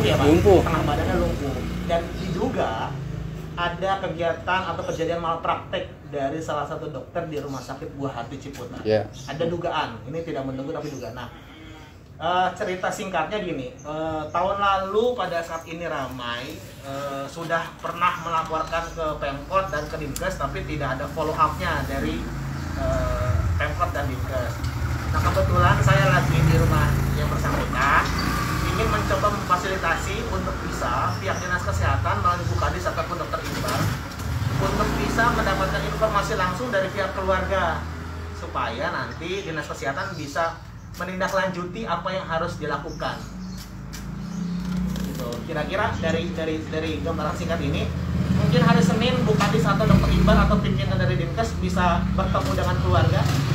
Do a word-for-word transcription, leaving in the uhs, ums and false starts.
ya Pak? Lumpuh. Tengah badannya lumpuh. Dan diduga ada kegiatan atau kejadian malpraktek dari salah satu dokter di Rumah Sakit Buah Hati Ciputat. Yeah. Ada dugaan, ini tidak menduga tapi dugaan. Nah, uh, cerita singkatnya gini, uh, tahun lalu pada saat ini ramai, uh, sudah pernah melaporkan ke Pemkot dan ke Dinkes, tapi tidak ada follow up-nya dari uh, Pemkot dan Dinkes. Nah, kebetulan saya lagi di rumah yang bersangkutan, ingin mencoba memfasilitasi untuk bisa pihak dinas kesehatan melalui Bukadis ataupun dokter Iqbal untuk bisa mendapatkan informasi langsung dari pihak keluarga supaya nanti dinas kesehatan bisa menindaklanjuti apa yang harus dilakukan. Gitu. Kira-kira dari dari dari gambaran singkat ini, mungkin hari Senin Bukadis atau dokter Iqbal atau pimpinan dari Dinkes bisa bertemu dengan keluarga